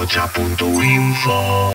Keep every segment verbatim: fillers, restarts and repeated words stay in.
Rocha punto info.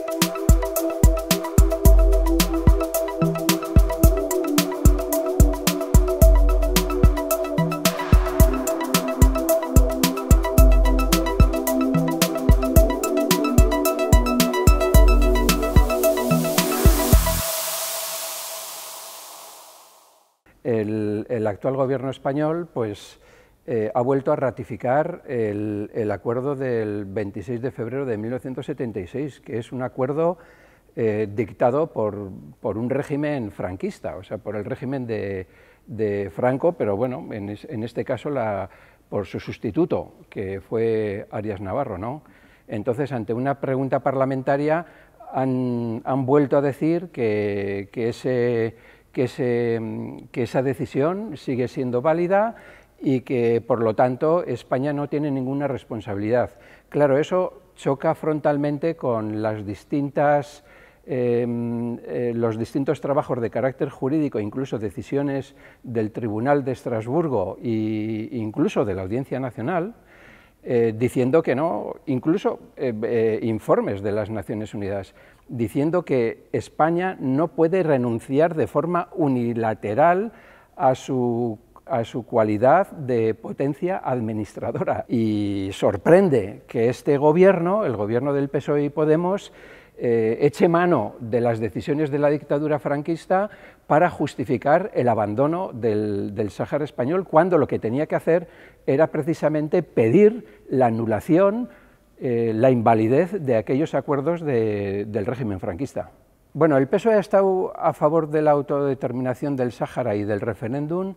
El, el actual gobierno español pues, eh, ha vuelto a ratificar el, el acuerdo del veintiséis de febrero de mil novecientos setenta y seis, que es un acuerdo eh, dictado por, por un régimen franquista, o sea, por el régimen de, de Franco, pero bueno, en, es, en este caso la, por su sustituto, que fue Arias Navarro, ¿no? Entonces, ante una pregunta parlamentaria, han, han vuelto a decir que, que ese... Que, ese, que esa decisión sigue siendo válida y que, por lo tanto, España no tiene ninguna responsabilidad. Claro, eso choca frontalmente con las distintas, eh, eh, los distintos trabajos de carácter jurídico, incluso decisiones del Tribunal de Estrasburgo e incluso de la Audiencia Nacional, Eh, diciendo que no, incluso eh, eh, informes de las Naciones Unidas, diciendo que España no puede renunciar de forma unilateral a su, a su cualidad de potencia administradora. Y sorprende que este gobierno, el gobierno del P S O E y Podemos, eh, eche mano de las decisiones de la dictadura franquista para justificar el abandono del, del Sáhara español, cuando lo que tenía que hacer era precisamente pedir la anulación, eh, la invalidez de aquellos acuerdos de, del régimen franquista. Bueno, el P S O E ha estado a favor de la autodeterminación del Sáhara y del referéndum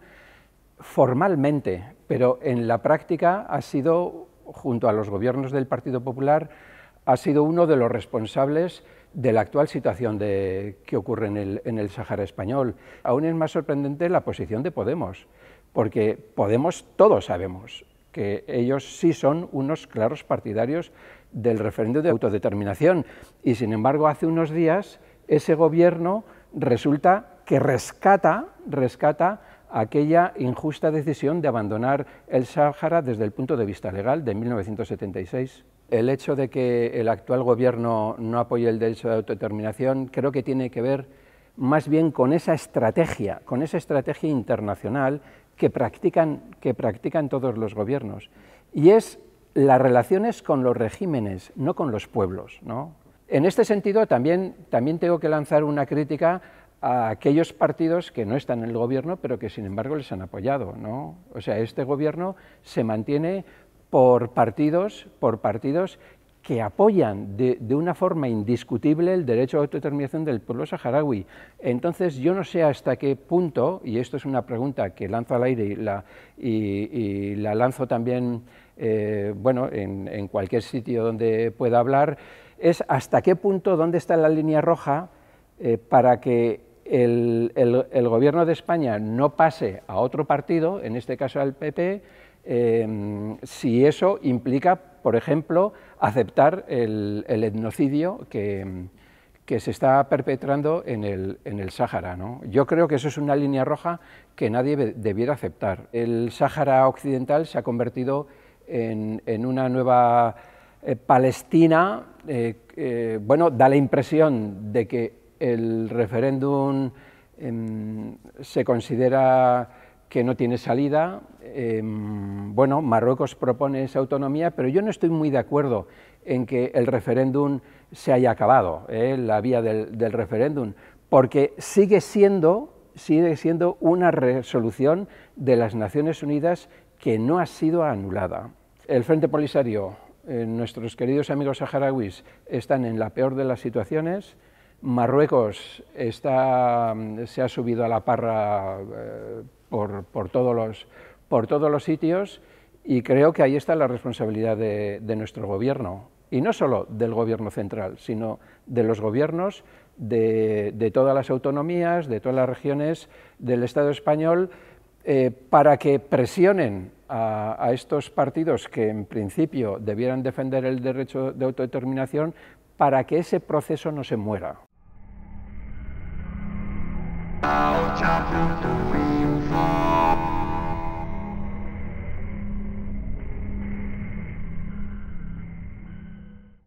formalmente, pero en la práctica ha sido, junto a los gobiernos del Partido Popular, ha sido uno de los responsables de la actual situación de, que ocurre en el, en el Sáhara español. Aún es más sorprendente la posición de Podemos, porque Podemos todos sabemos que ellos sí son unos claros partidarios del referéndum de autodeterminación, y sin embargo hace unos días ese gobierno resulta que rescata, rescata aquella injusta decisión de abandonar el Sáhara desde el punto de vista legal de mil novecientos setenta y seis. El hecho de que el actual gobierno no apoye el derecho de autodeterminación creo que tiene que ver más bien con esa estrategia, con esa estrategia internacional que practican, que practican todos los gobiernos, y es las relaciones con los regímenes, no con los pueblos, ¿no? En este sentido también, también tengo que lanzar una crítica a aquellos partidos que no están en el gobierno, pero que sin embargo les han apoyado, ¿no? O sea, este gobierno se mantiene por partidos, por partidos que apoyan de, de una forma indiscutible el derecho a autodeterminación del pueblo saharaui. Entonces, yo no sé hasta qué punto, y esto es una pregunta que lanzo al aire y la, y, y la lanzo también eh, bueno, en, en cualquier sitio donde pueda hablar, es hasta qué punto, dónde está la línea roja eh, para que el, el, el gobierno de España no pase a otro partido, en este caso al P P, Eh, si eso implica, por ejemplo, aceptar el, el etnocidio que, que se está perpetrando en el, en el Sáhara, ¿no? Yo creo que eso es una línea roja que nadie debiera aceptar. El Sáhara Occidental se ha convertido en, en una nueva eh, Palestina, eh, eh, bueno, da la impresión de que el referéndum eh, se considera que no tiene salida. Eh, bueno, Marruecos propone esa autonomía, pero yo no estoy muy de acuerdo en que el referéndum se haya acabado, eh, la vía del, del referéndum, porque sigue siendo, sigue siendo una resolución de las Naciones Unidas que no ha sido anulada. El Frente Polisario, eh, nuestros queridos amigos saharauis, están en la peor de las situaciones. Marruecos está, se ha subido a la parra eh, por, por, todos los, por todos los sitios, y creo que ahí está la responsabilidad de, de nuestro gobierno, y no solo del gobierno central, sino de los gobiernos de, de todas las autonomías, de todas las regiones del Estado español, eh, para que presionen a, a estos partidos que en principio debieran defender el derecho de autodeterminación, para que ese proceso no se muera.